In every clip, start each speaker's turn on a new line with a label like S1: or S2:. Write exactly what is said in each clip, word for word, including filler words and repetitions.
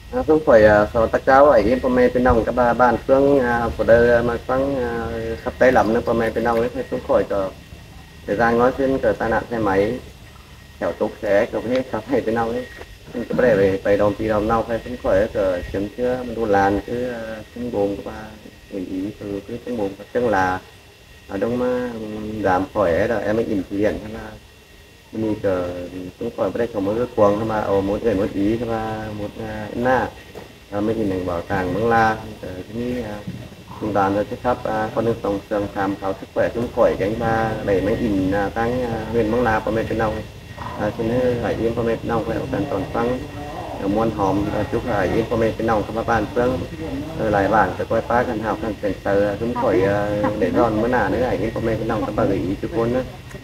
S1: À, không phải à, số tắc cháu ấy em mẹ bên nông các bà bạn phương à, của đời mà phương à, sắp tới lắm nữa mẹ bên nông ấy phải không khỏi cho thời gian nói xin cờ tai nạn xe máy chèo tục xe cờ hết sắp hay bên nông ấy nhưng cái vấn đề về về đồng thì đồng nông phải không khỏi cờ chấm chưa mình đu làn cứ chân buồn các bà ý ý từ cái chân buồn chân là ở đông mà giảm khỏi rồi em mới nhìn chỉ hiện là mình cờ cũng khỏi vấn đề của mỗi cái quần mà ở mỗi người mỗi ý mà một na à, mấy hình ảnh bảo tàng Mường La ở cái trung đoàn rồi chắc sắp à, con đường tổng trường khám khảo sức khỏe chúng khỏi cái mà để mấy hình à, tăng à, huyện Mường La và mấy cái nông à, cho nên hải yên và mấy cái nông phải ở gần toàn phăng ở muôn hòm à, chúc hải yên và mấy cái nông các bạn phương rồi lại bản sẽ quay phá gần học gần tiền tờ chúng khỏi à, để giòn mới nà nữa hải yên và mấy cái nông các bạn gửi ý chúc con nữa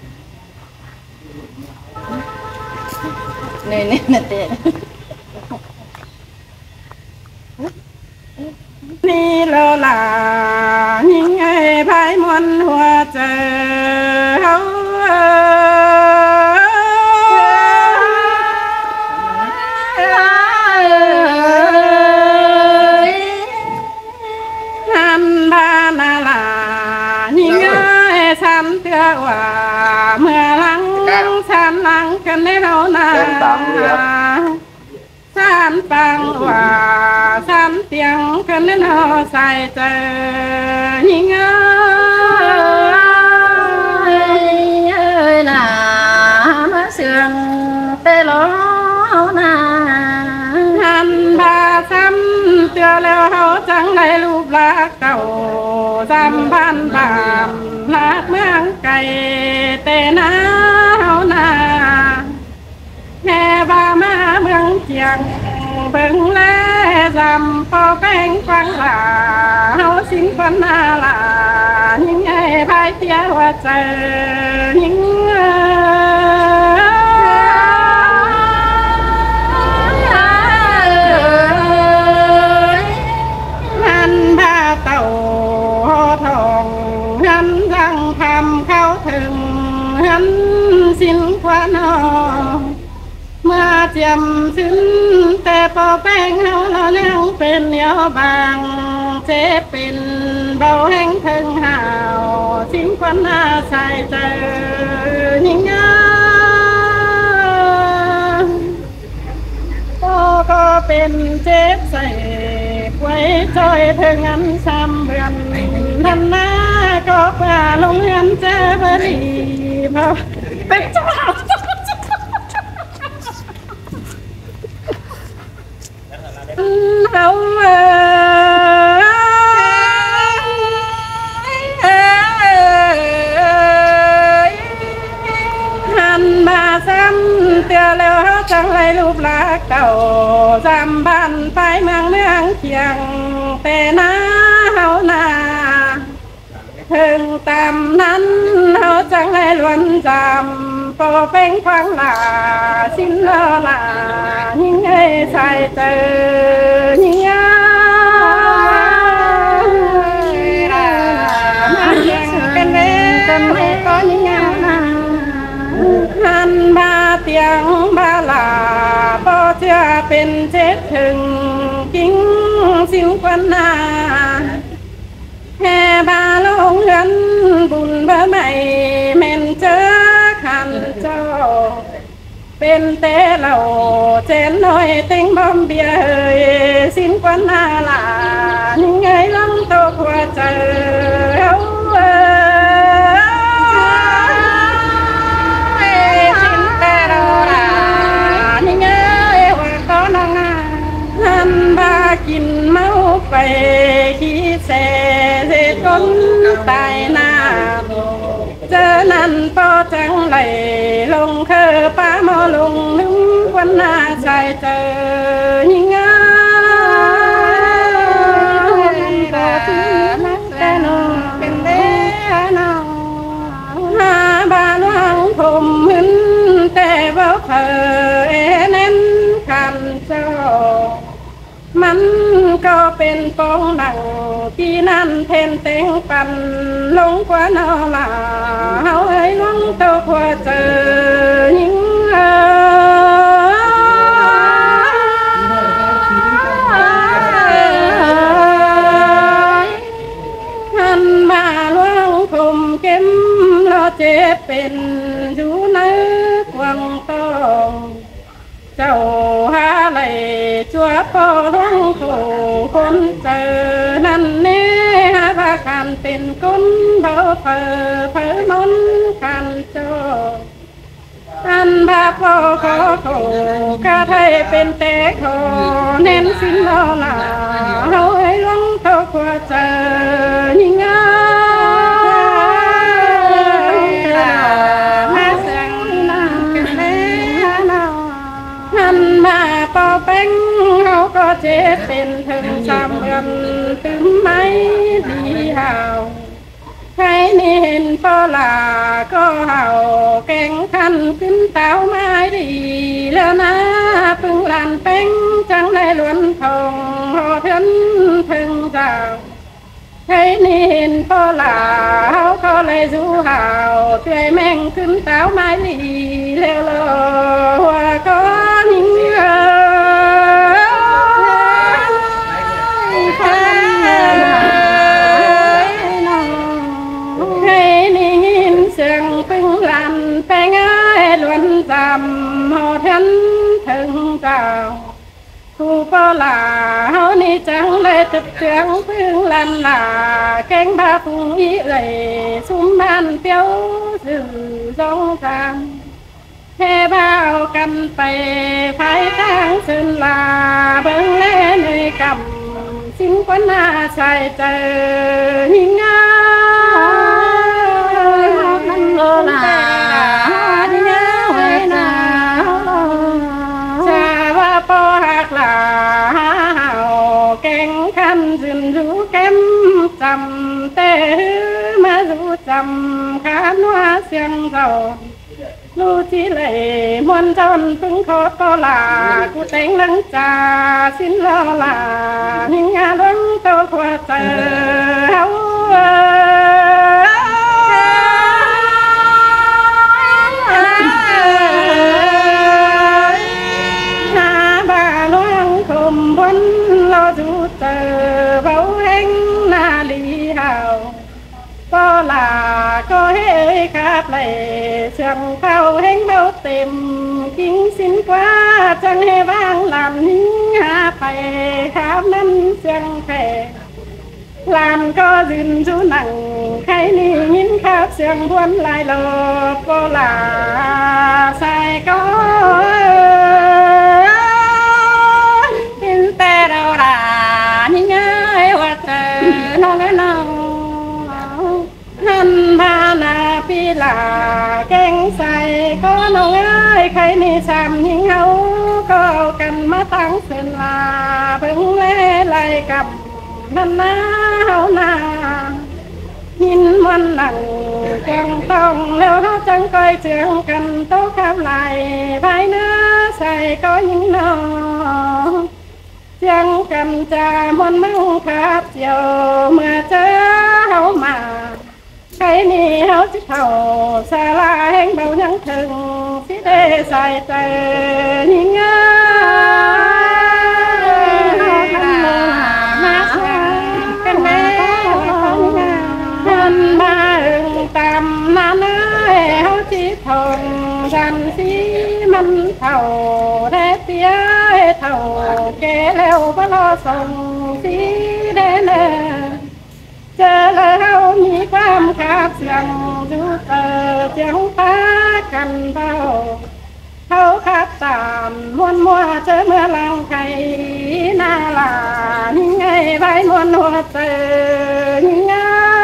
S2: này này là tiền
S3: ni lô là những ai phải muốn hoa chờ hấu han ba na là những ai san tưa hòa mưa lắng san lắng cần lấy đâu na san băng hòa san tiếng cần đến họ sai chờ nhìn
S2: ơi ơi là má sương tê lố na
S3: han ba sam tia leo hậu trắng này lụp lá cầu sam ban bàn lạc mang cày tê na hậu na nghe ba má mương chiang bừng lê dầm po beng quang là hậu xin con là những ngày bay tia hoa trời những ngàn ba tàu thòng ngàn răng tham khao thường ngàn xin quan hòมาเจียมซึ้งแต่พอแป้งเฮาเราเลี้ยงเป็นเหนียวบางเจ็บเป็นเบาแห้งถึงห่าวสิ้นควันหน้าใส่เจอยิ่งเงาก็ก็เป็นเจ็บใส่ไว้จอยถึงอันซ้ำเบือนทันหน้าก็ป่าลงเงินเจอพอดีเพราะเป็นเจ้าเขาหันมาซ้ำเตียวแล้วเขาจังไรรูปลักษณ์เก่าจำบ้านไปเมืองเมืองเคียงแต่น้าเฮานาถึงตามนั้นเขาจังไรล้วนจำพอเป็นควางหลาสิ้นลายิ่งให้ใส่เจอยิ่งยามาเลี้ยงกันเล่กันเล่ก็ยิ่งยาหันมาเตียงบาลาพอเชื่อเป็นเช็ดถึงกิ้งสิวควันนาแห่บาลงเงินบุญเบอร์ใหม่เม่นเจอขันเจ้าเป็นเตะเหล่าเจนน้อยเต็งบอมเบียเอ่ยสิ้นควันนาลายิ่งไงล้ำโตกว่าเจอเอาเอ่ยสิ้นแต่เราลายิ่งไงว่าก็นองหันบากินเมาไปขี้เสเสก้นตายหน้าเจอนั่นพอจังไหลลงเคอป้าหมอลงนึงวันหน้าใจเจอยิ่งงามก็ที่นักแต่นองเป็นเด้อนองหาบ้านหวังผมหึนแต่บ่เคยเน้นคันเจ้ามันก็เป็นปองดังที่นั่นเทนเต็งปันลงกว่านอลาเฮาให้ลงเต้าขัวเจอยิ่งเออเป็นอยู่ในกวางตองเจ้าหาไหลจัวพอร้องโขคนเจอนั่นเน่หาว่าการเป็นคนเบาเผอเผอมนกันโจอันบาพอขอโขกาไทยเป็นแต่โขเน้นสินเราหลาเฮาให้ลงเท่าขวาเจอยิ่งงามาเสียงนางกันแล้วหันมาเป่าแป้งเฮาก็เจ็บเป็นถึงสามเดือนถึงไม่ดีเฮาใครนี่เห็นปอลาก็เห่าแก่งขันขึ้นเต้าไม้ดีแล้วนะพึ่งลานแป้งจังในล้วนทองหอเถินถึงเจ้าใครนี่เห็นปอลาเฮาก็เลยสู้เห่าเตื่อยแม่งขึ้นเต้าไม้ดีแล้วรอว่าก็ยิ่งเออแป้งเอ้ยล้วนจำหอเทนถึงเจ้าผู้ปอลาเฮานี่จังเลยตึกเตืองพึ่งลันลาแกงบาพุงอีเลยซุ้มบ้านเปียวสื่อสองทางแค่บ่าวกันไปภายทางสื่นลาเบิ่งเล่ในกำสิ่งกว่าน่าใส่เจอยิ่งงานั่นโลลาจำแต่มารู้จำขาหนัวเสียงเรารู้ที่ไหลมวนจนพึ่งขอตลากูแต่งหลังจ่าสิ้นลาลาหิงาล้งโตขวาเจอเฮาหาบ้าล้างคมบนเราดูเจอเบาแห้งนาลีเฮาปอลาก็เฮ้ยครับเลยเชียงเผาแห้งเบาเต็มกิ้งสินกว่าจังให้บ้างลำนี้หาไปครับนั้นเสียงแผ่ลำก็ยืนจูหนังใครนี่ยินครับเสียงพวนลายโลปอลาใส่ก็แต่เราด่านี่ง่ายว่าเจอน้องน้องหันมาหน้าพี่ลาแกงใส่ก็น้องเอ้ยใครนี่ซ้ำยิงเฮาก็เอากันมาตั้งเส้นลาเพิ่งเล่ไล่กับนั่นนาเฮานาหินมันหนังจังต้องแล้วเฮาจังก้อยเจืองกันโต๊ะข้ามไหลภายเนื้อใส่ก็ยิงน้องยังกันจามนมั่งครับเจียวเมื่อเจอเฮามาใครนี่เฮาจะเข้าสาลาแห่งเบายังถึงสิได้ใส่ใจยิ่งเงามาสกันแม่หันมาอึงตามนาเนื้อเฮาที่ทองดันสีมันเท่าแท้เตี้ยเท่าแก่แล้วพระรอส่งสีแดงเจอแล้วเฮามีความขาดเสียงดูเตอเจียงตากันเบาเฮาขับตามมวนมัวเจอเมื่อลังไข่นาลานี่ไงใบมวนหัวเจอนี่ไง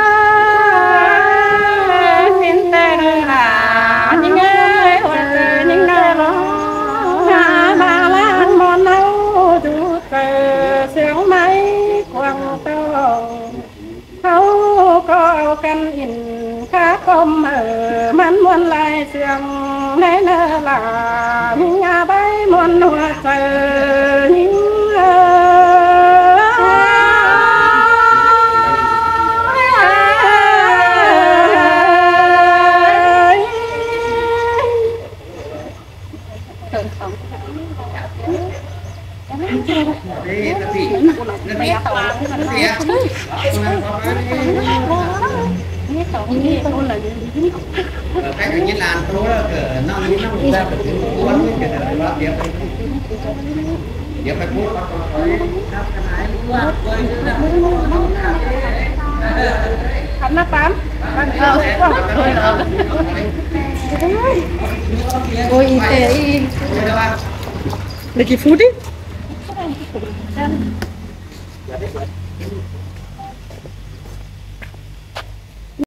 S3: เป็นแต่เรื่องลานี่ไงหัวเจอนี่ไงร้องหามาล้างมอนเฮาดูเตอเสียงไม้ควงโตเขาก็เอากันอินข้าคมเออมันมวนลายเสียงแน่นลาหิงาใบมวนหัวเจอหิงเอ
S4: นี่นาทีนาทีต่อนาทีอ่ะนี่ต่อนี่ต่อเลย cái tự nhiên là tôi đó ở nó như nó ra được cái cuốn cái cái đó điểm điểm phải cuốn
S3: Khánh nó tám
S2: ôi tệ
S3: lấy cái phút đi